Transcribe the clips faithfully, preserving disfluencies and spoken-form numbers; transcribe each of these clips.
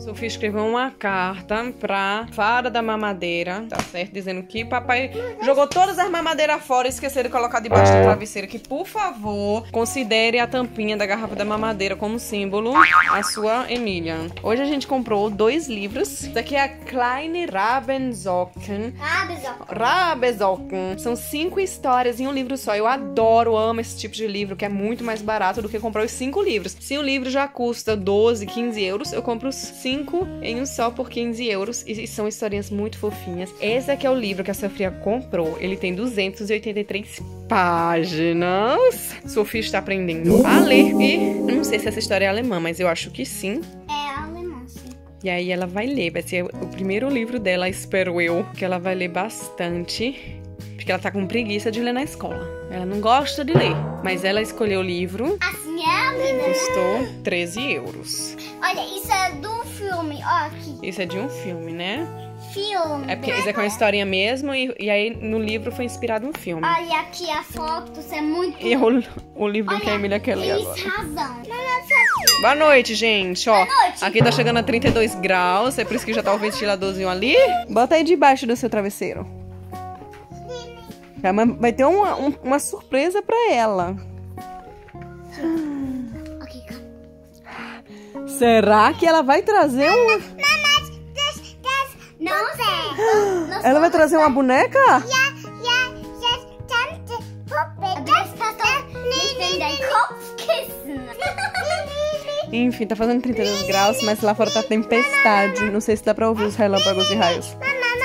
Sofia escreveu uma carta pra Fada da Mamadeira, tá certo? Dizendo que papai jogou todas as mamadeiras fora e esqueceu de colocar debaixo do travesseiro. Que, por favor, considere a tampinha da garrafa da mamadeira como símbolo a sua Emília. Hoje a gente comprou dois livros. Esse aqui é a Kleine Rabensocken. Rabensocken. Rabensocken. São cinco histórias em um livro só. Eu adoro, amo esse tipo de livro, que é muito mais barato do que comprar os cinco livros. Se o livro já custa doze, quinze euros, eu compro os cinco em um só por quinze euros. E são historinhas muito fofinhas. Esse aqui é o livro que a Sofia comprou. Ele tem duzentas e oitenta e três páginas. Sofia está aprendendo a ler. E eu não sei se essa história é alemã, mas eu acho que sim. É alemã, sim. E aí ela vai ler. Vai ser o primeiro livro dela, espero eu, que ela vai ler bastante. Porque ela tá com preguiça de ler na escola. Ela não gosta de ler. Mas ela escolheu o livro. Assim é a vida. Custou treze euros. Olha, isso é de um filme. Ó, aqui. Isso é de um filme, né? Filme. É porque isso é com a historinha mesmo. E, e aí no livro foi inspirado um filme. Olha aqui a foto. Isso é muito... E o, o livro que a Emília quer ler eles agora. razão. Boa noite, gente. Ó, Boa noite. aqui tá chegando a trinta e dois graus. É por isso que já tá o ventiladorzinho ali. Bota aí debaixo do seu travesseiro. Vai ter uma, um, uma surpresa pra ela. Ok, calma. Será que ela vai trazer um... Não sei. Ela vai trazer uma boneca? Enfim, tá fazendo trinta e dois graus, mas lá fora tá tempestade. Não sei se dá pra ouvir os relâmpagos e raios.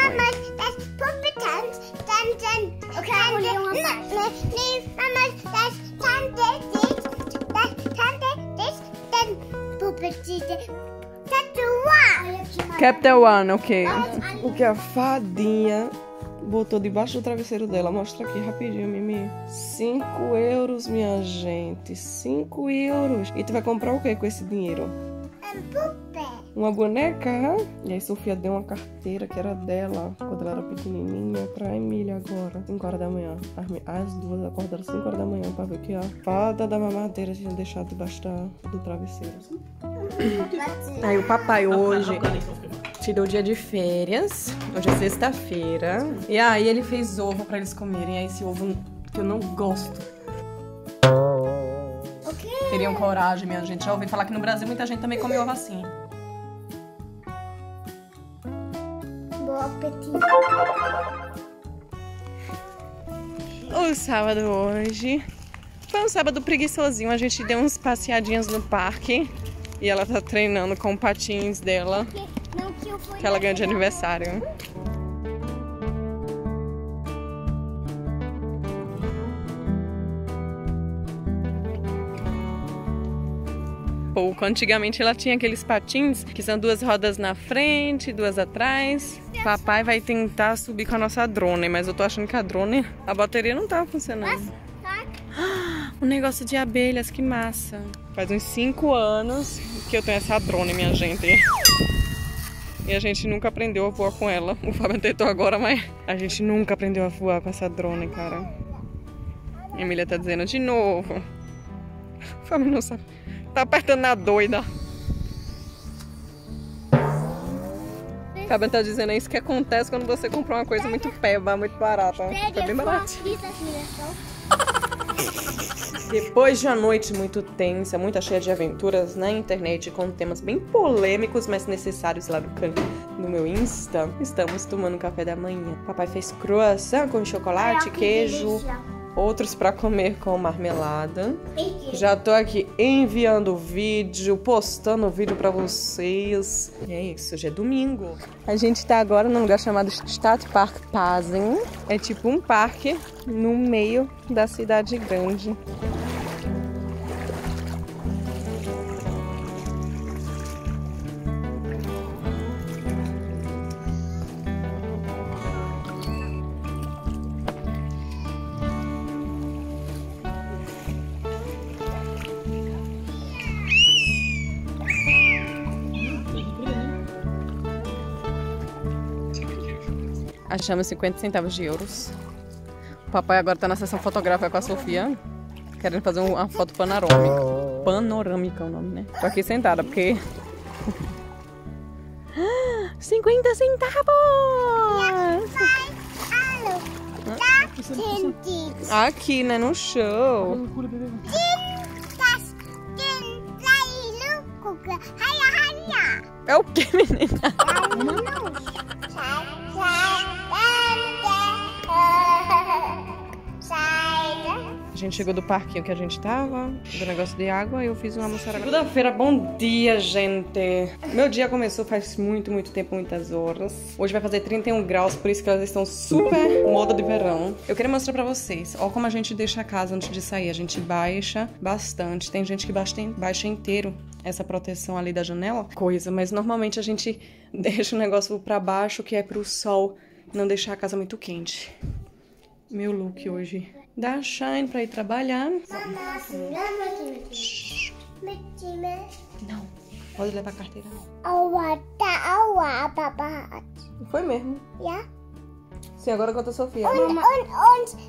Captain One, ok. O que a fadinha botou debaixo do travesseiro dela. Mostra aqui rapidinho, Mimi. cinco euros, minha gente. cinco euros. E tu vai comprar o que com esse dinheiro? Uma boneca? E aí Sofia deu uma carteira que era dela quando ela era pequenininha pra Emília agora. cinco horas da manhã. As duas acordaram cinco horas da manhã pra ver que a fada da mamadeira tinha deixado debaixo do travesseiro. Aí o papai hoje tirou o dia de férias. Hoje é sexta-feira. E aí ele fez ovo pra eles comerem. Aí esse ovo que eu não gosto. Okay. Teriam coragem, minha gente. Já ouvi falar que no Brasil muita gente também come ovo assim. Bom apetite. O sábado hoje foi um sábado preguiçosinho. A gente deu uns passeadinhas no parque. E ela tá treinando com o patins dela. Não, que eu fui Que ela ganhou de aniversário. Pouco. Antigamente ela tinha aqueles patins que são duas rodas na frente, duas atrás. Papai vai tentar subir com a nossa drone, mas eu tô achando que a drone, a bateria não tá funcionando. Um negócio de abelhas, que massa. Faz uns cinco anos que eu tenho essa drone, minha gente. E a gente nunca aprendeu a voar com ela. O Fábio tentou agora, mas a gente nunca aprendeu a voar com essa drone, cara. A Emília tá dizendo de novo. O Fábio não sabe. Tá apertando na doida. O Fábio tá dizendo, é isso que acontece quando você compra uma coisa muito peba, muito barata. Foi bem barato. Depois de uma noite muito tensa, muito cheia de aventuras na internet, com temas bem polêmicos, mas necessários lá no canto do meu Insta, estamos tomando café da manhã. Papai fez croissant com chocolate, queijo, outros pra comer com marmelada. Já tô aqui enviando vídeo, postando vídeo pra vocês. E é isso, hoje é domingo. A gente tá agora num lugar chamado Stadtpark Pasing. É tipo um parque no meio da cidade grande. Achamos cinquenta centavos de euros. O papai agora tá na sessão fotográfica com a Sofia, querendo fazer uma foto panorâmica. Panorâmica é o nome, né? Tô aqui sentada porque cinquenta centavos! Aqui, né? No show. É o que, menina? A gente chegou do parquinho que a gente tava, do negócio de água, e eu fiz uma moçarela. Segunda-feira, bom dia, gente! Meu dia começou faz muito, muito tempo, muitas horas. Hoje vai fazer trinta e um graus, por isso que elas estão super moda de verão. Eu queria mostrar pra vocês, ó como a gente deixa a casa antes de sair. A gente baixa bastante. Tem gente que baixa, baixa inteiro essa proteção ali da janela, coisa, mas normalmente a gente deixa o negócio pra baixo, que é pro sol não deixar a casa muito quente. Meu look hoje da Shine pra ir trabalhar. Não, pode levar a carteira. Foi mesmo? Yeah. Sim, agora conta a Sofia. Und, und, und,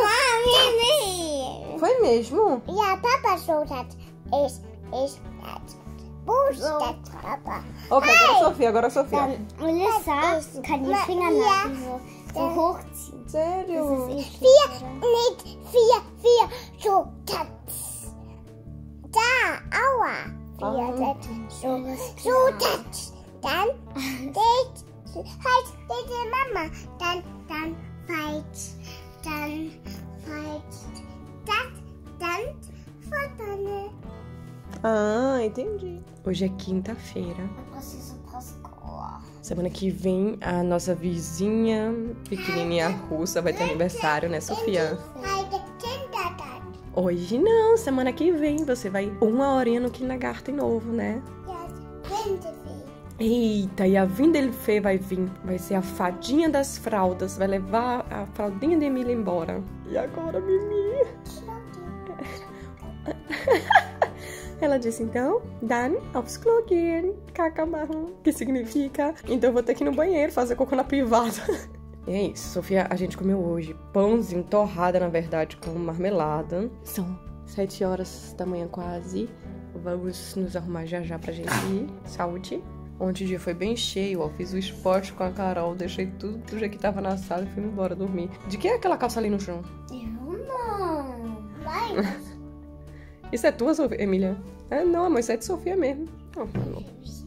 Foi mesmo? ja, Papa showed that. Ich, ich, that. Papa. Ok, agora a Sofia, agora a Sofia. Melissa kann die Fingernägel so, so hochziehen. Sério? Vier, nicht vier, vier, so, das. Da, aua. Vier, das, so, so, das. Dann, das, halt, das, Mama. Dann, dann, fight. Dann, fight. Das, dann, Vater. Ah, entendi. Hoje é quinta-feira. Semana que vem, a nossa vizinha pequenininha russa vai ter aniversário, né, Sofia? Hoje não, semana que vem você vai uma horinha no kindergarten novo, né? Eita, e a Vindelfê vai vir, vai ser a fadinha das fraldas, vai levar a fraldinha de Emília embora. E agora, Mimi? Ela disse, então, dann aufs Klo gehen, caca marrom, que significa, então eu vou ter que ir no banheiro fazer cocô na privada. E é isso, Sofia, a gente comeu hoje pãozinho, torrada, na verdade, com marmelada. São sete horas da manhã quase, vamos nos arrumar já já pra gente ir. Saúde. Ontem o dia foi bem cheio, ó, fiz o esporte com a Carol, deixei tudo do jeito que tava na sala e fui embora dormir. De quem é aquela calça ali no chão? Eu não. Vai. Isso é tua, Sofia, Emília? É, não, amor, isso é de Sofia mesmo. Oh, não.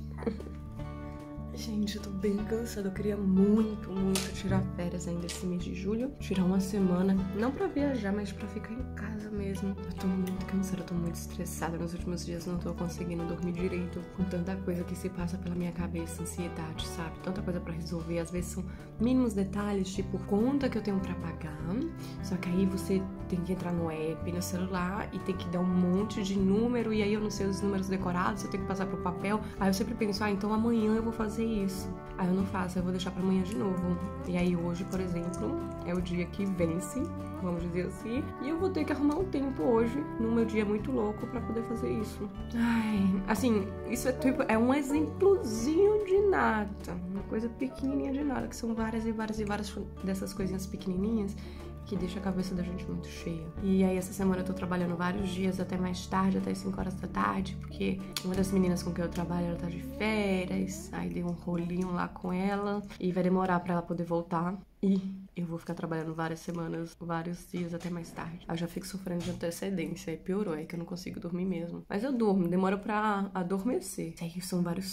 Gente, eu tô bem cansada. Eu queria muito, muito tirar férias ainda esse mês de julho. Tirar uma semana, não pra viajar, mas pra ficar em casa mesmo. Eu tô muito cansada, eu tô muito estressada. Nos últimos dias não tô conseguindo dormir direito. Com tanta coisa que se passa pela minha cabeça, ansiedade, sabe? Tanta coisa pra resolver. Às vezes são mínimos detalhes, tipo conta que eu tenho pra pagar. Só que aí você tem que entrar no app, no celular, e tem que dar um monte de número. E aí eu não sei os números decorados, eu tenho que passar pro papel. Aí eu sempre penso, ah, então amanhã eu vou fazer isso. Aí eu não faço, eu vou deixar pra amanhã de novo. E aí hoje, por exemplo, é o dia que vence, vamos dizer assim. E eu vou ter que arrumar um tempo hoje, no meu dia muito louco, pra poder fazer isso. Ai, assim, isso é tipo, é um exemplozinho de nada. Uma coisa pequenininha de nada, que são várias e várias e várias dessas coisinhas pequenininhas que deixa a cabeça da gente muito cheia. E aí essa semana eu tô trabalhando vários dias até mais tarde, até as cinco horas da tarde, porque uma das meninas com quem eu trabalho, ela tá de férias, aí dei um rolinho lá com ela e vai demorar pra ela poder voltar. E eu vou ficar trabalhando várias semanas, vários dias até mais tarde. Aí eu já fico sofrendo de antecedência, aí piorou, é que eu não consigo dormir mesmo. Mas eu durmo, demora pra adormecer. Aí são vários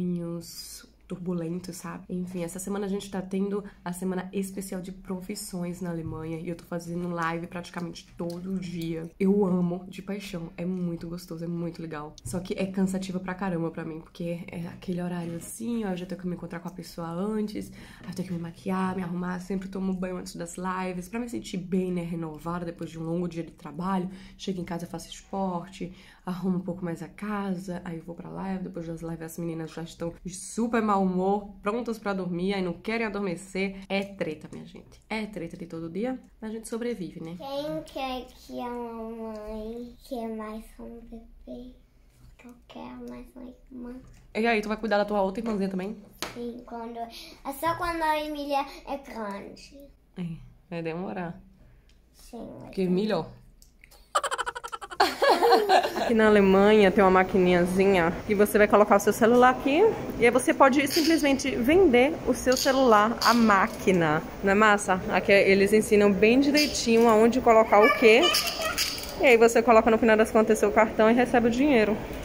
sonhos turbulento, sabe? Enfim, essa semana a gente tá tendo a semana especial de profissões na Alemanha e eu tô fazendo live praticamente todo dia. Eu amo de paixão, é muito gostoso, é muito legal. Só que é cansativa pra caramba pra mim, porque é aquele horário assim, ó, eu já tenho que me encontrar com a pessoa antes, aí eu tenho que me maquiar, me arrumar, sempre tomo banho antes das lives, pra me sentir bem, né, renovada depois de um longo dia de trabalho. Chego em casa, faço esporte, arrumo um pouco mais a casa, aí eu vou pra live, depois das lives as meninas já estão de super mau humor, prontas pra dormir, aí não querem adormecer. É treta, minha gente. É treta de todo dia, mas a gente sobrevive, né? Quem quer que a mamãe quer mais um bebê? Eu quero mais uma irmã. E aí, tu vai cuidar da tua outra irmãzinha também? Sim, quando... é só quando a Emília é grande. É, vai demorar. Sim. Porque melhor. Aqui na Alemanha tem uma maquininhazinha que você vai colocar o seu celular aqui e aí você pode simplesmente vender o seu celular à máquina. Não é massa? Aqui eles ensinam bem direitinho aonde colocar o quê. E aí você coloca no final das contas seu cartão e recebe o dinheiro.